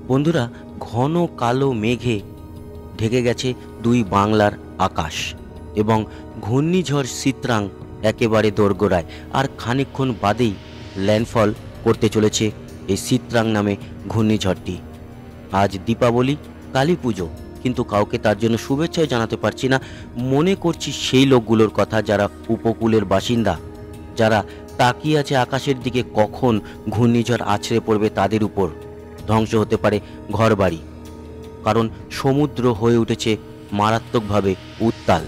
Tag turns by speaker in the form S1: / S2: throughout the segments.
S1: বন্ধুরা, ঘন কালো মেঘে ঢেকে গেছে দুই বাংলার আকাশ এবং ঘূর্ণিঝড় সিত্রাং একেবারে দোরগোড়ায়। আর খানিকক্ষণ বাদেই ল্যান্ডফল করতে চলেছে এই সিত্রাং নামে ঘূর্ণিঝড়টি। আজ দীপাবলি, কালী পুজো, কিন্তু কাউকে তার জন্য শুভেচ্ছাও জানাতে পারছি না। মনে করছি সেই লোকগুলোর কথা যারা উপকূলের বাসিন্দা, যারা তাকিয়ে আছে আকাশের দিকে কখন ঘূর্ণিঝড় আছড়ে পড়বে তাদের উপর, ধ্বংস হতে পারে ঘরবাড়ি। কারণ সমুদ্র হয়ে উঠেছে মারাত্মকভাবে উত্তাল।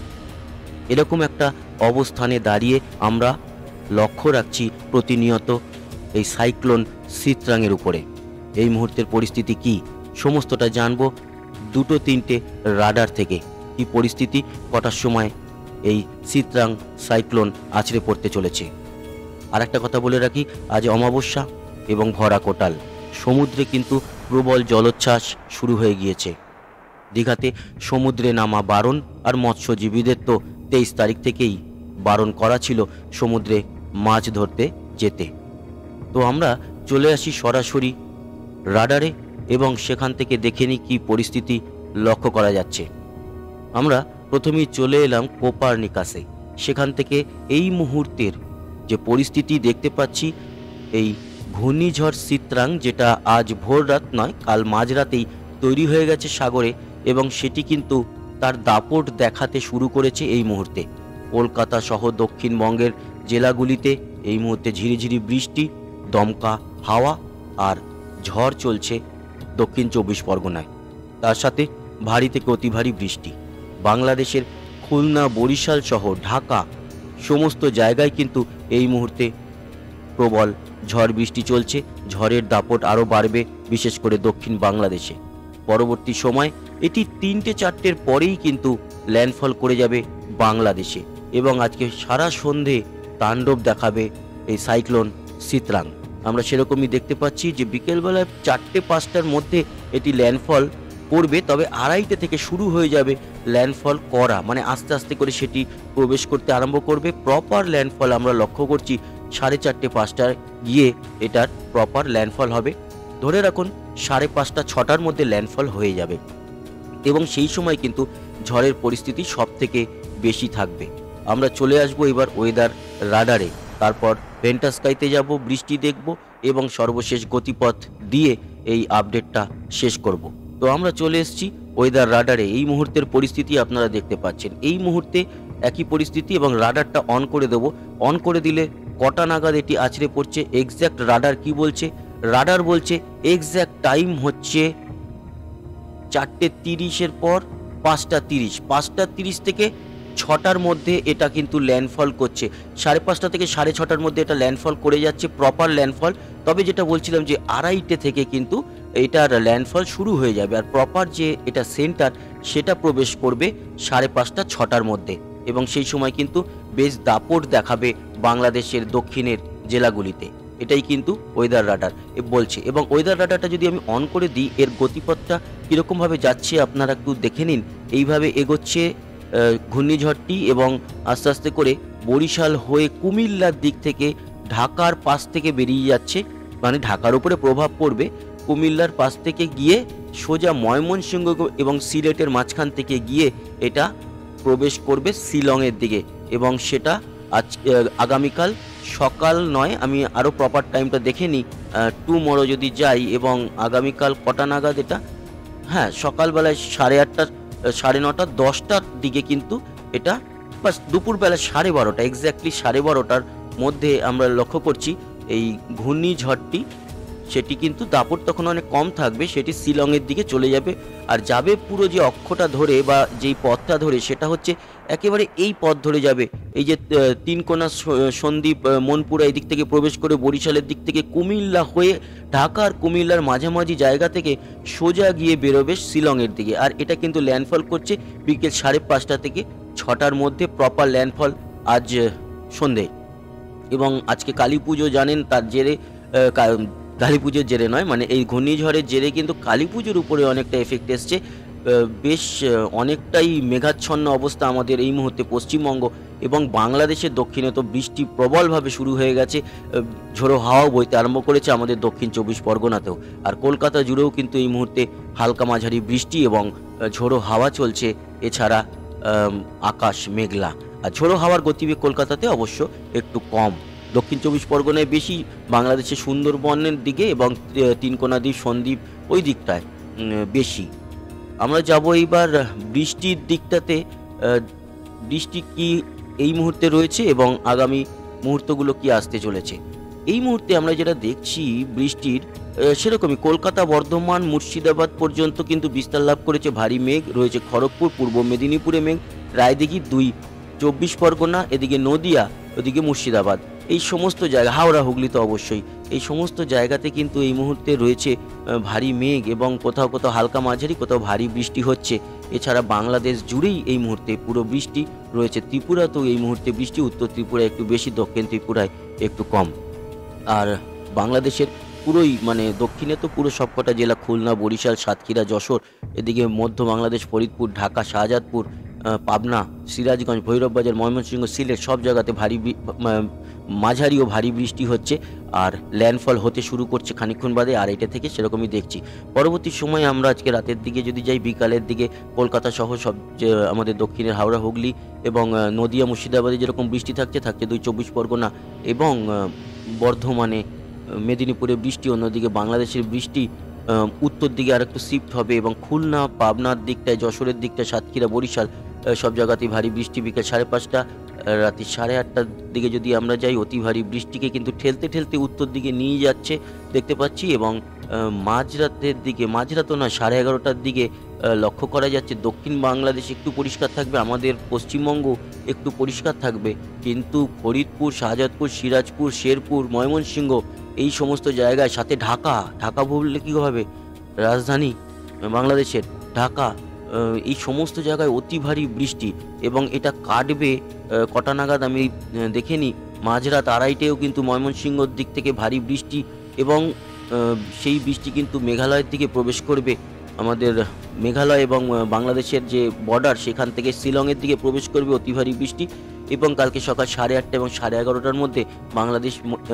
S1: এরকম একটা অবস্থানে দাঁড়িয়ে আমরা লক্ষ্য রাখছি প্রতিনিয়ত এই সাইক্লোন সিত্রাংয়ের উপরে। এই মুহূর্তের পরিস্থিতি কি, সমস্তটা জানবো দুটো তিনটে রাডার থেকে। কি পরিস্থিতি, কটার সময় এই সিত্রাং সাইক্লোন আছড়ে পড়তে চলেছে। আর একটা কথা বলে রাখি, আজ অমাবস্যা এবং ভরা কোটাল। সমুদ্রে কিন্তু প্রবল জলোচ্ছ্বাস শুরু হয়ে গিয়েছে। দীঘাতে সমুদ্রে নামা বারণ, আর মৎস্যজীবীদের তো 23 তারিখ থেকেই বারণ করা ছিল সমুদ্রে মাছ ধরতে যেতে। তো আমরা চলে আসি সরাসরি রাডারে এবং সেখান থেকে দেখে নিই কী পরিস্থিতি লক্ষ্য করা যাচ্ছে। আমরা প্রথমেই চলে এলাম কোপারনিকাসে। সেখান থেকে এই মুহূর্তের যে পরিস্থিতি দেখতে পাচ্ছি, এই ঘূর্ণিঝড় সিত্রাং, যেটা আজ ভোর রাত নয়, কাল মাঝরাতেই তৈরি হয়ে গেছে সাগরে এবং সেটি কিন্তু তার দাপট দেখাতে শুরু করেছে এই মুহূর্তে। কলকাতা সহ দক্ষিণবঙ্গের জেলাগুলিতে এই মুহূর্তে ঝিরিঝিরি বৃষ্টি, দমকা হাওয়া আর ঝড় চলছে দক্ষিণ 24 পরগনায়। তার সাথে ভারী থেকে অতি ভারী বৃষ্টি। বাংলাদেশের খুলনা, বরিশাল সহ ঢাকা সমস্ত জায়গায় কিন্তু এই মুহূর্তে প্রবল ঝড় বৃষ্টি চলছে। ঝড়ের দাপট আরও বাড়বে, বিশেষ করে দক্ষিণ বাংলাদেশে। পরবর্তী সময় এটি 3টে-4টের পরেই কিন্তু ল্যান্ডফল করে যাবে বাংলাদেশে এবং আজকে সারা সন্ধে তাণ্ডব দেখাবে এই সাইক্লোন সিত্রাং। আমরা সেরকমই দেখতে পাচ্ছি যে বিকেলবেলায় 4টে-5টার মধ্যে এটি ল্যান্ডফল করবে, তবে 2:30 থেকে শুরু হয়ে যাবে ল্যান্ডফল করা, মানে আস্তে আস্তে করে সেটি প্রবেশ করতে আরম্ভ করবে। প্রপার ল্যান্ডফল আমরা লক্ষ্য করছি 4:30-5টায় গিয়ে এটার প্রপার ল্যান্ডফল হবে। ধরে রাখুন 5:30-6টার মধ্যে ল্যান্ডফল হয়ে যাবে এবং সেই সময় কিন্তু ঝড়ের পরিস্থিতি সব থেকে বেশি থাকবে। আমরা চলে আসবো এবার ওয়েদার রাডারে, তারপর ভেন্টাস্কাইতে যাব, বৃষ্টি দেখব এবং সর্বশেষ গতিপথ দিয়ে এই আপডেটটা শেষ করব। তো আমরা চলে এসেছি ওয়েদার রাডারে। এই মুহূর্তের পরিস্থিতি আপনারা দেখতে পাচ্ছেন। এই মুহূর্তে একই পরিস্থিতি এবং রাডারটা অন করে দেব। অন করে দিলে কটা নাগাদ এটি আছড়ে পড়ছে, এক্স্যাক্ট রাডার কি বলছে? রাডার বলছে এক্স্যাক্ট টাইম হচ্ছে 4:30-এর পর 5:30। 5:30 থেকে 6টার মধ্যে এটা কিন্তু ল্যান্ডফল করছে। 5:30 থেকে 6:30টার মধ্যে এটা ল্যান্ডফল করে যাচ্ছে, প্রপার ল্যান্ডফল। তবে যেটা বলছিলাম যে 2:30 থেকে কিন্তু এটার ল্যান্ডফল শুরু হয়ে যাবে, আর প্রপার যে এটা সেন্টার সেটা প্রবেশ করবে 5:30-6টার মধ্যে এবং সেই সময় কিন্তু বেশ দাপট দেখাবে বাংলাদেশের দক্ষিণের জেলাগুলিতে। এটাই কিন্তু ওয়েদার রাডার বলছে। এবং ওয়েদার রাডারটা যদি আমি অন করে দিই, এর গতিপথটা কীরকমভাবে যাচ্ছে আপনারা একটু দেখে নিন। এইভাবে এগোচ্ছে ঘূর্ণিঝড়টি এবং আস্তে আস্তে করে বরিশাল হয়ে কুমিল্লার দিক থেকে ঢাকার পাশ থেকে বেরিয়ে যাচ্ছে, মানে ঢাকার উপরে প্রভাব পড়বে। কুমিল্লার পাশ থেকে গিয়ে সোজা ময়মনসিংহ এবং সিলেটের মাঝখান থেকে গিয়ে এটা প্রবেশ করবে শিলংয়ের দিকে এবং সেটা আগামীকাল সকাল নয়, আমি আরও প্রপার টাইমটা দেখে নিই, টুমরো যদি যাই এবং আগামীকাল কটা নাগাদ এটা, হ্যাঁ সকালবেলায় 8:30, 9:30, 10টার দিকে কিন্তু এটা, বাস দুপুরবেলা 12:30, এক্স্যাক্টলি 12:30টার মধ্যে আমরা লক্ষ্য করছি এই ঘূর্ণিঝড়টি, সেটি কিন্তু দাপট তখন অনেক কম থাকবে, সেটি শিলংয়ের দিকে চলে যাবে। আর যাবে পুরো যে অক্ষটা ধরে বা যেই পথটা ধরে, সেটা হচ্ছে একেবারে এই পথ ধরে যাবে। এই যে তিনকোনা সন্দ্বীপ, মনপুরা এই দিক থেকে প্রবেশ করে বরিশালের দিক থেকে কুমিল্লা হয়ে ঢাকার কুমিল্লার মাঝামাঝি জায়গা থেকে সোজা গিয়ে বেরোবে শিলংয়ের দিকে। আর এটা কিন্তু ল্যান্ডফল করছে বিকেল 5:30 থেকে 6টার মধ্যে, প্রপার ল্যান্ডফল আজ সন্ধে। এবং আজকে কালী পুজো জানেন, তার জেরে কালী পুজোর জেরে নয়, মানে এই ঘূর্ণিঝড়ের জেরে কিন্তু কালী পুজোর উপরে অনেকটা এফেক্ট এসছে। বেশ অনেকটাই মেঘাচ্ছন্ন অবস্থা আমাদের এই মুহূর্তে পশ্চিমবঙ্গ এবং বাংলাদেশের দক্ষিণে তো বৃষ্টি প্রবলভাবে শুরু হয়ে গেছে। ঝোড়ো হাওয়াও বইতে আরম্ভ করেছে আমাদের দক্ষিণ 24 পরগনাতেও। আর কলকাতা জুড়েও কিন্তু এই মুহূর্তে হালকা মাঝারি বৃষ্টি এবং ঝোড়ো হাওয়া চলছে। এছাড়া আকাশ মেঘলা। আর ঝোড়ো হাওয়ার গতিবেগ কলকাতাতে অবশ্য একটু কম। দক্ষিণ 24 পরগনায় বেশি, বাংলাদেশের সুন্দরবনের দিকে এবং তিনকোনা দ্বীপ, সন্দ্বীপ ওই দিকটায় বেশি। আমরা যাব এইবার বৃষ্টির দিকটাতে। বৃষ্টি কি এই মুহূর্তে রয়েছে এবং আগামী মুহূর্তগুলো কি আসতে চলেছে। এই মুহূর্তে আমরা যেটা দেখছি বৃষ্টির সেরকমই কলকাতা, বর্ধমান, মুর্শিদাবাদ পর্যন্ত কিন্তু বিস্তার লাভ করেছে ভারী মেঘ। রয়েছে খড়গপুর, পূর্ব মেদিনীপুরে মেঘ, রায়দিঘি 2 24 পরগনা, এদিকে নদিয়া, ওদিকে মুর্শিদাবাদ, এই সমস্ত জায়গা, হাওড়া, হুগলি তো অবশ্যই, এই সমস্ত জায়গাতে কিন্তু এই মুহূর্তে রয়েছে ভারী মেঘ এবং কোথাও কোথাও হালকা মাঝারি, কোথাও ভারী বৃষ্টি হচ্ছে। এছাড়া বাংলাদেশ জুড়েই এই মুহূর্তে পুরো বৃষ্টি রয়েছে। ত্রিপুরাতেও এই মুহূর্তে বৃষ্টি, উত্তর ত্রিপুরায় একটু বেশি, দক্ষিণ ত্রিপুরায় একটু কম। আর বাংলাদেশের পুরোই মানে দক্ষিণে তো পুরো সবকটা জেলা, খুলনা, বরিশাল, সাতক্ষীরা, যশোর, এদিকে মধ্য বাংলাদেশ ফরিদপুর, ঢাকা, শাহজাদপুর, পাবনা, সিরাজগঞ্জ, ভৈরব বাজার, ময়মনসিংহ, সিলেট সব জায়গাতে মাঝারি ও ভারী বৃষ্টি হচ্ছে। আর ল্যান্ডফল হতে শুরু করছে খানিকক্ষণ বাদে, আর এটা থেকে সেরকমই দেখছি। পরবর্তী সময় আমরা আজকে রাতের দিকে যদি যাই, বিকালের দিকে কলকাতা সহ সব যে আমাদের দক্ষিণের হাওড়া, হুগলি এবং নদিয়া, মুর্শিদাবাদে যেরকম বৃষ্টি থাকছে 2 24 পরগনা এবং বর্ধমানে, মেদিনীপুরে বৃষ্টি। অন্যদিকে বাংলাদেশের বৃষ্টি উত্তর দিকে আর একটু শিফট হবে এবং খুলনা, পাবনার দিকটায়, যশোরের দিকটায়, সাতক্ষীরা, বরিশাল সব জায়গাতেই ভারী বৃষ্টি। বিকেল 5:30 রাত্রি 8:30টার দিকে যদি আমরা যাই, অতি ভারী বৃষ্টিকে কিন্তু ঠেলতে ঠেলতে উত্তর দিকে নিয়ে যাচ্ছে দেখতে পাচ্ছি। এবং মাঝরাতের দিকে, মাঝরাতও না, 11:30টার দিকে লক্ষ্য করা যাচ্ছে দক্ষিণ বাংলাদেশ একটু পরিষ্কার থাকবে, আমাদের পশ্চিমবঙ্গ একটু পরিষ্কার থাকবে, কিন্তু ফরিদপুর, শাহজাদপুর, সিরাজপুর, শেরপুর, ময়মনসিংহ এই সমস্ত জায়গায়, সাথে ঢাকা বললে কী হবে, রাজধানী বাংলাদেশের ঢাকা, এই সমস্ত জায়গায় অতি ভারী বৃষ্টি এবং এটা কাটবে কটা নাগাদ আমি দেখে নিই। মাঝরাত 2:30টেও কিন্তু ময়মনসিংহর দিক থেকে ভারী বৃষ্টি এবং সেই বৃষ্টি কিন্তু মেঘালয়ের দিকে প্রবেশ করবে। আমাদের মেঘালয় এবং বাংলাদেশের যে বর্ডার, সেখান থেকে শিলংয়ের দিকে প্রবেশ করবে অতি ভারী বৃষ্টি। এবং কালকে সকাল 8:30 এবং 11:30টার মধ্যে বাংলাদেশ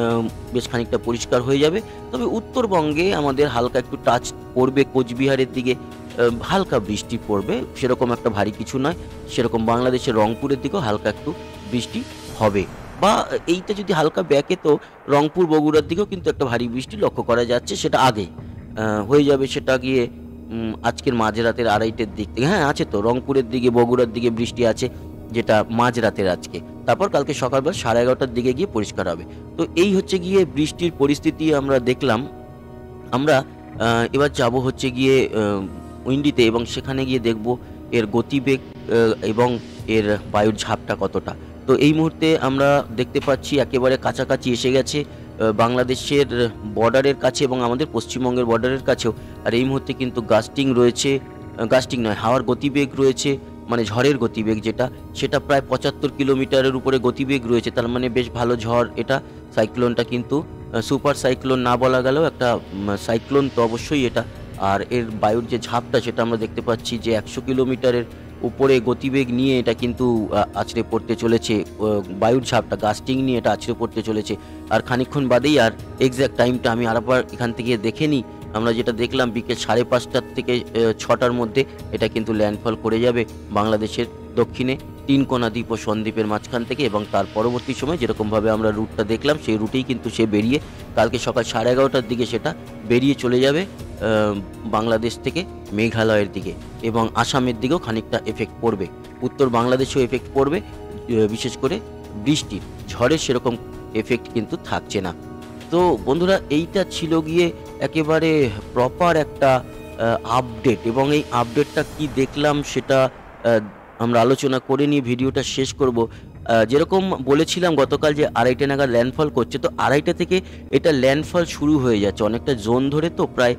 S1: বেশ খানিকটা পরিষ্কার হয়ে যাবে। তবে উত্তরবঙ্গে আমাদের হালকা একটু টাচ পড়বে, কোচবিহারের দিকে হালকা বৃষ্টি পড়বে, সেরকম একটা ভারী কিছু নয়। সেরকম বাংলাদেশের রংপুরের দিকেও হালকা একটু বৃষ্টি হবে, বা এইটা যদি হালকা ব্যাকে তো রংপুর, বগুড়ার দিকেও কিন্তু একটা ভারী বৃষ্টি লক্ষ্য করা যাচ্ছে। সেটা আগে হয়ে যাবে, সেটা গিয়ে আজকের মাঝরাতের 2:30টার দিক থেকে। হ্যাঁ, আছে তো, রংপুরের দিকে, বগুড়ার দিকে বৃষ্টি আছে, যেটা মাঝরাতের আজকে। তারপর কালকে সকালবেলা 11:30টার দিকে গিয়ে পরিষ্কার হবে। তো এই হচ্ছে গিয়ে বৃষ্টির পরিস্থিতি আমরা দেখলাম। আমরা এবার যাব হচ্ছে গিয়ে উইন্ডিতে এবং সেখানে গিয়ে দেখব এর গতিবেগ এবং এর বায়ুর ঝাপটা কতটা। তো এই মুহূর্তে আমরা দেখতে পাচ্ছি একেবারে কাছাকাছি এসে গেছে বাংলাদেশের বর্ডারের কাছে এবং আমাদের পশ্চিমবঙ্গের বর্ডারের কাছেও। আর এই মুহূর্তে কিন্তু গাস্টিং রয়েছে, গাস্টিং নয়, হাওয়ার গতিবেগ রয়েছে, মানে ঝড়ের গতিবেগ যেটা, সেটা প্রায় 75 কিলোমিটারের উপরে গতিবেগ রয়েছে। তার মানে বেশ ভালো ঝড় এটা। সাইক্লোনটা কিন্তু সুপার সাইক্লোন না বলা গেলেও একটা সাইক্লোন তো অবশ্যই এটা। আর এর বায়ুর যে ঝাপটা সেটা আমরা দেখতে পাচ্ছি যে 100 কিলোমিটারের উপরে গতিবেগ নিয়ে এটা কিন্তু আছড়ে পড়তে চলেছে। বায়ুর ঝাপটা গাস্টিং নিয়ে এটা আছড়ে পড়তে চলেছে। আর খানিকক্ষণ বাদেই, আর এক্স্যাক্ট টাইমটা আমি আরেকবার এখান থেকে দেখে নিই, আমরা যেটা দেখলাম বিকেল 5:30 থেকে 6টার মধ্যে এটা কিন্তু ল্যান্ডফল করে যাবে বাংলাদেশের দক্ষিণে তিনকোনা দ্বীপ ও সন্দ্বীপের মাঝখান থেকে। এবং তার পরবর্তী সময় যেরকমভাবে আমরা রুটটা দেখলাম সেই রুটেই কিন্তু সে বেরিয়ে কালকে সকাল 11:30টার দিকে সেটা বেরিয়ে চলে যাবে বাংলাদেশ থেকে মেঘালয়ের দিকে এবং আসামের দিকেও খানিকটা এফেক্ট পড়বে। উত্তর বাংলাদেশেও এফেক্ট পড়বে, বিশেষ করে বৃষ্টির, ঝড়ের সেরকম এফেক্ট কিন্তু থাকছে না। তো বন্ধুরা, এইটা ছিল গিয়ে একেবারে প্রপার একটা আপডেট, এবং এই আপডেটটা কি দেখলাম সেটা আমরা আলোচনা করে নিয়ে ভিডিওটা শেষ করব। যেরকম বলেছিলাম গতকাল যে 2:30 নাগাদ ল্যান্ডফল করছে, তো 2:30 থেকে এটা ল্যান্ডফল শুরু হয়ে যাচ্ছে অনেকটা জোন ধরে। তো প্রায়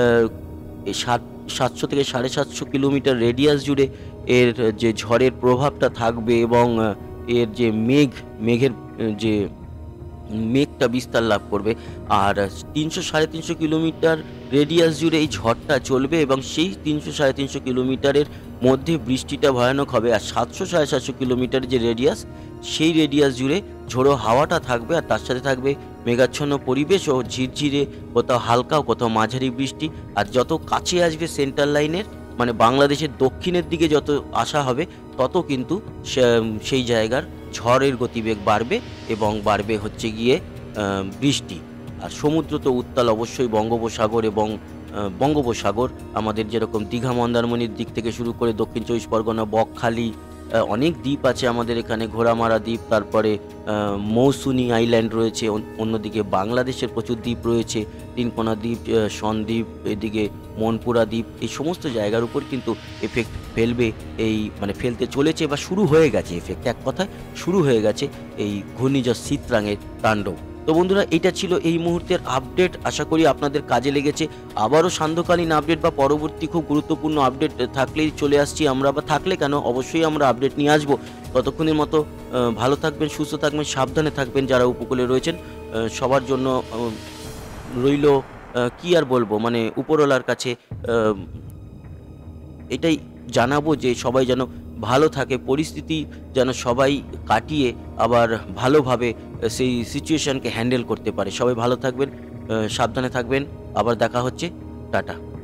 S1: 700 থেকে 750 কিলোমিটার রেডিয়াস জুড়ে এর যে ঝড়ের প্রভাবটা থাকবে এবং এর যে মেঘের যে মেঘটা বিস্তার লাভ করবে। আর 300-350 কিলোমিটার রেডিয়াস জুড়ে এই ঝড়টা চলবে এবং সেই 300-350 কিলোমিটারের মধ্যে বৃষ্টিটা ভয়ানক হবে। আর 700-750 কিলোমিটার যে রেডিয়াস, সেই রেডিয়াস জুড়ে ঝোড়ো হাওয়াটা থাকবে আর তার সাথে থাকবে মেঘাচ্ছন্ন পরিবেশ ও ঝিরঝিরে, কোথাও হালকা ও কোথাও মাঝারি বৃষ্টি। আর যত কাছে আসবে সেন্ট্রাল লাইনের, মানে বাংলাদেশের দক্ষিণের দিকে যত আসা হবে, তত কিন্তু সেই জায়গার ঝড়ের গতিবেগ বাড়বে এবং বাড়বে হচ্ছে গিয়ে বৃষ্টি। আর সমুদ্র তো উত্তাল অবশ্যই, বঙ্গোপসাগর এবং বঙ্গোপসাগর আমাদের যেরকম দীঘা মন্দারমণির দিক থেকে শুরু করে দক্ষিণ চব্বিশ পরগনা, বকখালি, অনেক দ্বীপ আছে আমাদের এখানে, ঘোড়ামারা দ্বীপ, তারপরে মৌসুনি আইল্যান্ড রয়েছে, অন্যদিকে বাংলাদেশের প্রচুর দ্বীপ রয়েছে, তিনকোনা দ্বীপ, সন্দ্বীপ, এদিকে মনপুরা দ্বীপ, এই সমস্ত জায়গার উপর কিন্তু এফেক্ট ফেলবে, এই মানে ফেলতে চলেছে বা শুরু হয়ে গেছে এফেক্ট, এক কথায় শুরু হয়ে গেছে এই ঘূর্ণিঝড় সিতরাঙের তাণ্ডব। তো বন্ধুরা, এটা ছিল এই মুহূর্তের আপডেট, আশা করি আপনাদের কাজে লেগেছে। আবারও সান্ধ্যকালীন আপডেট বা পরবর্তী খুব গুরুত্বপূর্ণ আপডেট থাকলেই চলে আসছি আমরা, বা থাকলে কেন, অবশ্যই আমরা আপডেট নিয়ে আসবো। ততক্ষণের মতো ভালো থাকবেন, সুস্থ থাকবেন, সাবধানে থাকবেন যারা উপকূলে রয়েছেন। সবার জন্য রইল, কি আর বলবো, মানে উপরওয়ালার কাছে এটাই জানাবো যে সবাই যেন ভালো থাকে, পরিস্থিতি যেন সবাই কাটিয়ে আবার ভালোভাবে সেই সিচুয়েশনকে হ্যান্ডেল করতে পারে। সবাই ভালো থাকবেন, সাবধানে থাকবেন, আবার দেখা হচ্ছে, টাটা।